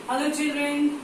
Hello children,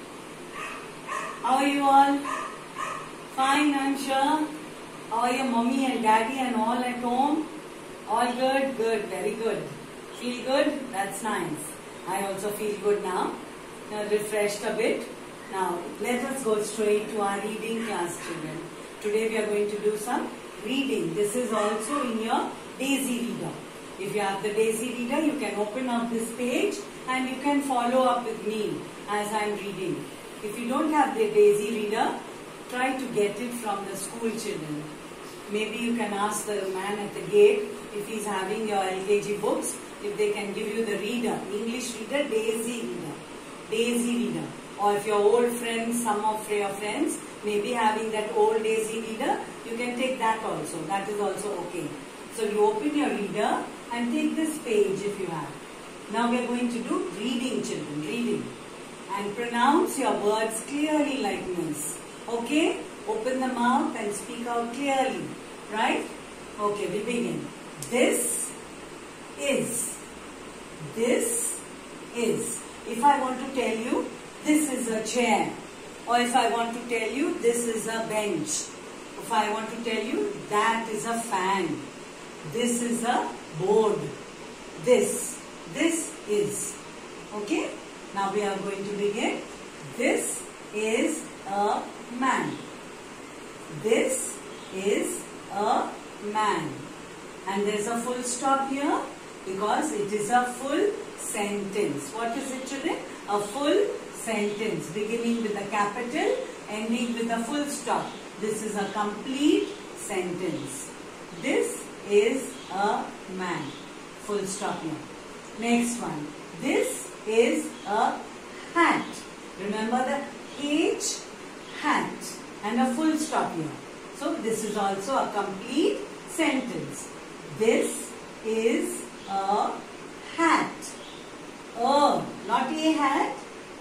how are you all? Fine, I'm sure. How are your mommy and daddy and all at home? All good? Good, very good. Feel good? That's nice. I also feel good now. Refreshed a bit. Now, let us go straight to our reading class, children. Today we are going to do some reading. This is also in your Daisy Reader. If you have the Daisy Reader, you can open up this page and you can follow up with me as I am reading. If you don't have the Daisy Reader, try to get it from the school, children. Maybe you can ask the man at the gate if he's having your LKG books, if they can give you the reader, English reader, Daisy Reader. Daisy Reader. Or if your old friends, some of your friends may be having that old Daisy Reader, you can take that also. That is also okay. So you open your reader and take this page if you have. Now we are going to do reading, children, reading. And pronounce your words clearly like this. Okay? Open the mouth and speak out clearly. Right? Okay, we begin. This is. This is. If I want to tell you, this is a chair. Or if I want to tell you, this is a bench. If I want to tell you, that is a fan. This is a board. This is. Okay? Now we are going to begin. This is a man. This is a man. And there is a full stop here because it is a full sentence. What is it, children? A full sentence beginning with a capital, ending with a full stop. This is a complete sentence. This is a man. Full stop here. Next one. This is a hat. Remember the H, hat, and a full stop here. So this is also a complete sentence. This is a hat. Not a hat.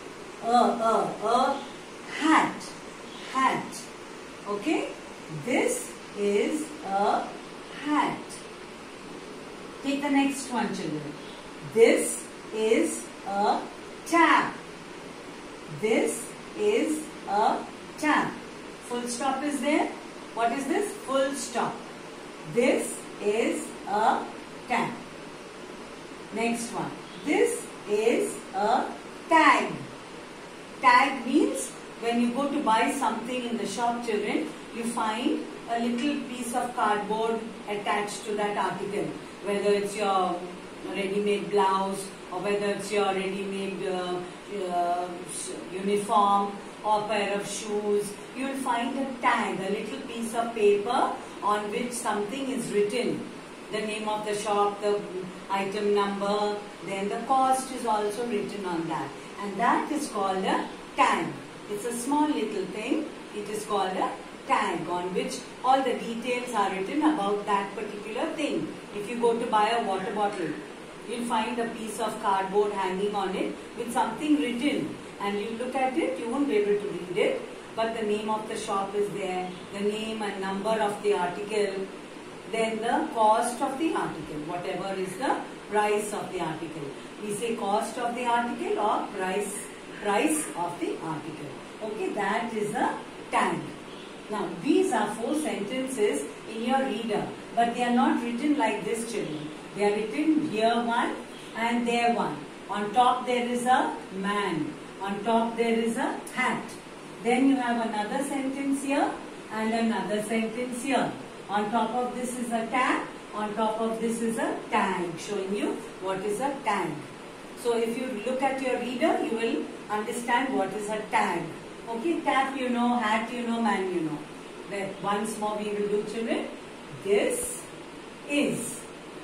A hat. Hat. Okay? This is a hat. Take the next one, children. This is a tap. This is a tap. Full stop is there. What is this? Full stop. This is a tap. Next one. This is a tag. Tag means when you go to buy something in the shop, children, you find a little piece of cardboard attached to that article. Whether it's your ready-made blouse or whether it's your ready-made uniform or pair of shoes, you will find a tag, a little piece of paper on which something is written. The name of the shop, the item number, then the cost is also written on that. And that is called a tag. It's a small little thing. It is called a tag on which all the details are written about that particular thing. If you go to buy a water bottle, you'll find a piece of cardboard hanging on it with something written. And you look at it, you won't be able to read it. But the name of the shop is there, the name and number of the article, then the cost of the article, whatever is the price of the article. We say cost of the article or price of the article. Okay, that is a tag. Now, these are 4 sentences in your reader, but they are not written like this, children. They are written here one and there one. On top there is a man. On top there is a hat. Then you have another sentence here and another sentence here. On top of this is a tag. On top of this is a tag, showing you what is a tag. So if you look at your reader, you will understand what is a tag. Okay, tap you know, hat you know, man you know. Then once more we will do, children. This is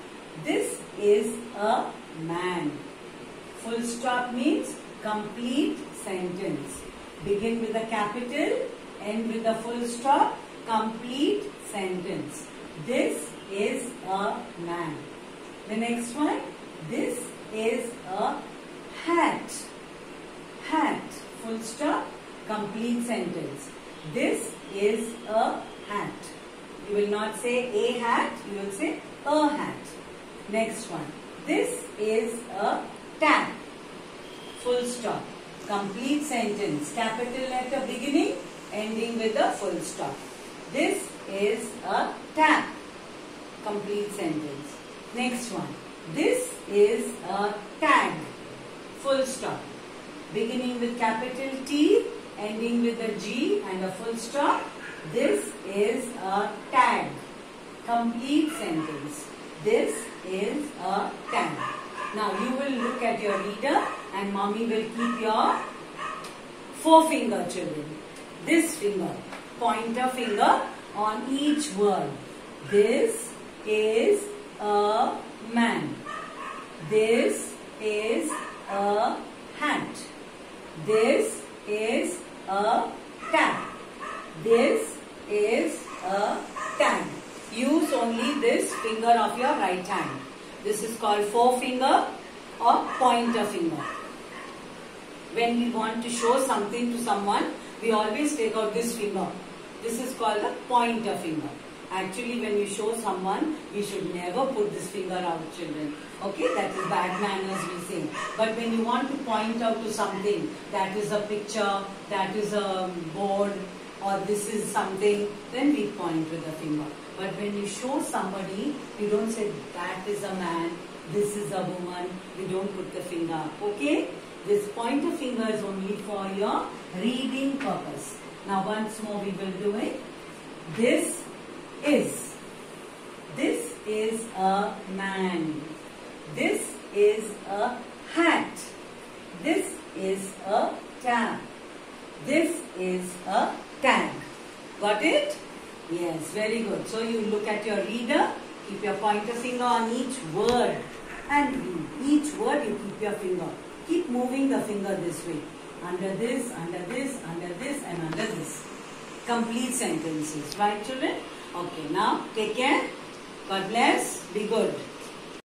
a man. Full stop means complete sentence. Begin with a capital, end with a full stop, complete sentence. This is a man. The next one. This is a hat. Hat. Full stop, complete sentence. This is a hat. You will not say a hat, you will say a hat. Next one. This is a tap. Full stop. Complete sentence. Capital letter beginning, ending with a full stop. This is a tap. Complete sentence. Next one. This is a tag. Full stop. Beginning with capital T, ending with a G and a full stop. This is a tag. Complete sentence. This is a tag. Now you will look at your reader and mommy will keep your forefinger, children. This finger, pointer finger on each word. This is a man. This is a hat. This is a tap. This is a tag. Use only this finger of your right hand. This is called forefinger or pointer finger. When we want to show something to someone, we always take out this finger. This is called a pointer finger. Actually, when you show someone, we should never put this finger out, children. Okay, that is bad manners, we say. But when you want to point out to something, that is a picture, that is a board, or this is something, then we point with the finger. But when you show somebody, you don't say that is a man, this is a woman. We don't put the finger up. Okay? This pointer finger is only for your reading purpose. Now once more we will do it. This is a man. This is a hat. This is a tap. This is a tag. Got it? Yes, very good. So you look at your reader, keep your pointer finger on each word and read. Each word you keep your finger. Keep moving the finger this way. Under this, under this, under this and under this. Complete sentences. Right, children? Okay, now take care. God bless. Be good.